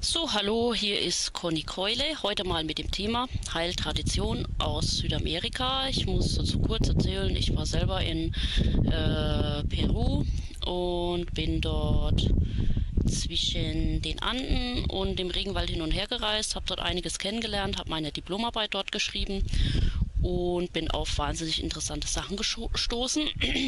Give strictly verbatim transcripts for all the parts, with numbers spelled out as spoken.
So, hallo, hier ist Conny Keule. Heute mal mit dem Thema Heiltradition aus Südamerika. Ich muss dazu kurz erzählen, ich war selber in äh, Peru und bin dort zwischen den Anden und dem Regenwald hin und her gereist, habe dort einiges kennengelernt, habe meine Diplomarbeit dort geschrieben und bin auf wahnsinnig interessante Sachen gestoßen.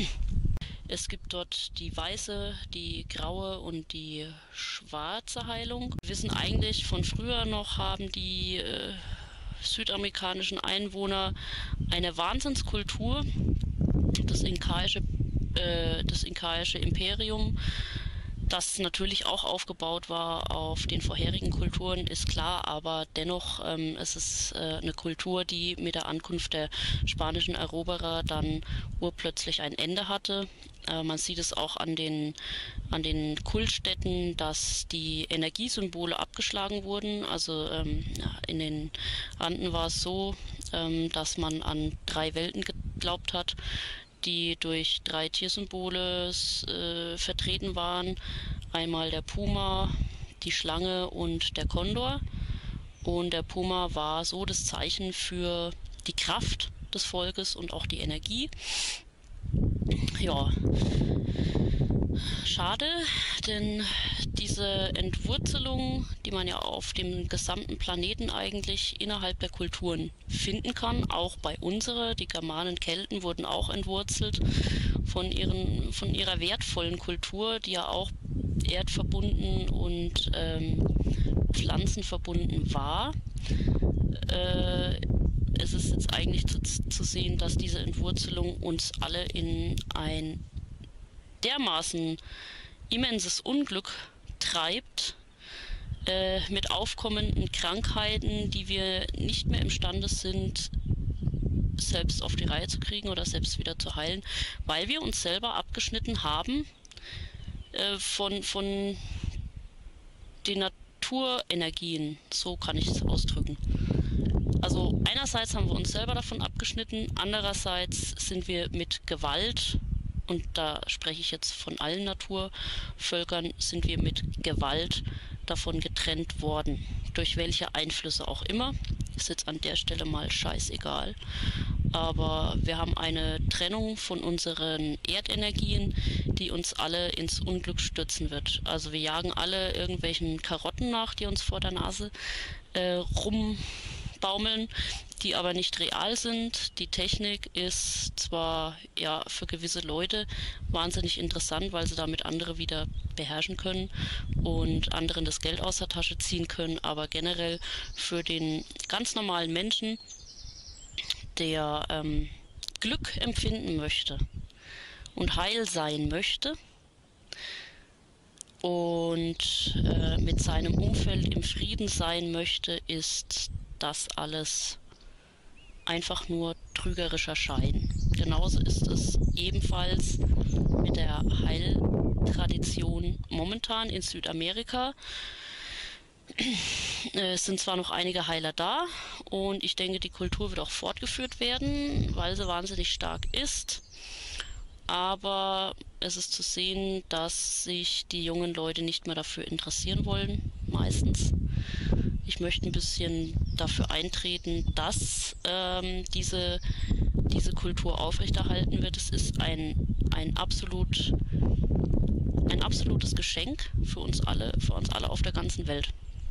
Es gibt dort die weiße, die graue und die schwarze Heilung. Wir wissen eigentlich von früher noch, haben die äh, südamerikanischen Einwohner eine Wahnsinnskultur. Das inkaische, äh, das inkaische Imperium, das natürlich auch aufgebaut war auf den vorherigen Kulturen, ist klar, aber dennoch ähm, es ist äh, eine Kultur, die mit der Ankunft der spanischen Eroberer dann urplötzlich ein Ende hatte. Äh, man sieht es auch an den, an den Kultstätten, dass die Energiesymbole abgeschlagen wurden. Also ähm, in den Anden war es so, ähm, dass man an drei Welten geglaubt hat, die durch drei Tiersymbole äh, vertreten waren. Einmal der Puma, die Schlange und der Kondor. Und der Puma war so das Zeichen für die Kraft des Volkes und auch die Energie. Ja, schade, denn diese Entwurzelung, die man ja auf dem gesamten Planeten eigentlich innerhalb der Kulturen finden kann, auch bei unserer, die Germanen, Kelten wurden auch entwurzelt von, ihren, von ihrer wertvollen Kultur, die ja auch erdverbunden und ähm, pflanzenverbunden war. Äh, es ist jetzt eigentlich zu, zu sehen, dass diese Entwurzelung uns alle in ein dermaßen immenses Unglück treibt, äh, mit aufkommenden Krankheiten, die wir nicht mehr imstande sind, selbst auf die Reihe zu kriegen oder selbst wieder zu heilen, weil wir uns selber abgeschnitten haben äh, von, von den Naturenergien, so kann ich es ausdrücken. Also einerseits haben wir uns selber davon abgeschnitten, andererseits sind wir mit Gewalt, und da spreche ich jetzt von allen Naturvölkern, sind wir mit Gewalt davon getrennt worden. Durch welche Einflüsse auch immer, ist jetzt an der Stelle mal scheißegal. Aber wir haben eine Trennung von unseren Erdenergien, die uns alle ins Unglück stürzen wird. Also wir jagen alle irgendwelchen Karotten nach, die uns vor der Nase äh, rumbaumeln, die aber nicht real sind. Die Technik ist zwar ja für gewisse Leute wahnsinnig interessant, weil sie damit andere wieder beherrschen können und anderen das Geld aus der Tasche ziehen können, aber generell für den ganz normalen Menschen, der ähm, Glück empfinden möchte und heil sein möchte und äh, mit seinem Umfeld im Frieden sein möchte, ist das alles einfach nur trügerischer Schein. Genauso ist es ebenfalls mit der Heiltradition momentan in Südamerika. Es sind zwar noch einige Heiler da und ich denke, die Kultur wird auch fortgeführt werden, weil sie wahnsinnig stark ist. Aber es ist zu sehen, dass sich die jungen Leute nicht mehr dafür interessieren wollen, meistens. Ich möchte ein bisschen dafür eintreten, dass ähm, diese, diese Kultur aufrechterhalten wird. Es ist ein, ein, absolut, ein absolutes Geschenk für uns alle, für uns alle auf der ganzen Welt.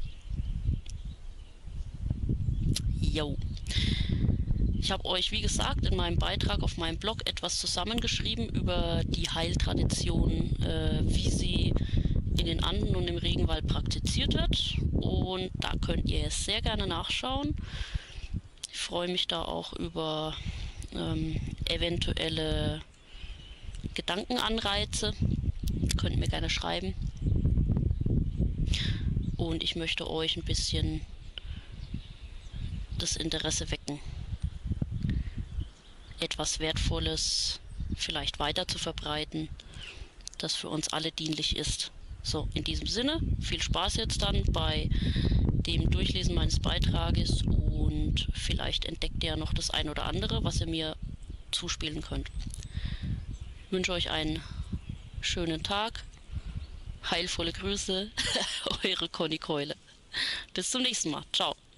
Jo. Ich habe euch, wie gesagt, in meinem Beitrag auf meinem Blog etwas zusammengeschrieben über die Heiltradition, äh, wie sie in den Anden und im Regenwald praktiziert wird. Und da könnt ihr es sehr gerne nachschauen. Ich freue mich da auch über ähm, eventuelle Gedankenanreize. Könnt ihr mir gerne schreiben. Und ich möchte euch ein bisschen das Interesse wecken, etwas Wertvolles vielleicht weiter zu verbreiten, das für uns alle dienlich ist. So, in diesem Sinne, viel Spaß jetzt dann bei dem Durchlesen meines Beitrages und vielleicht entdeckt ihr ja noch das ein oder andere, was ihr mir zuspielen könnt. Ich wünsche euch einen schönen Tag, heilvolle Grüße, eure Conny Keule. Bis zum nächsten Mal. Ciao.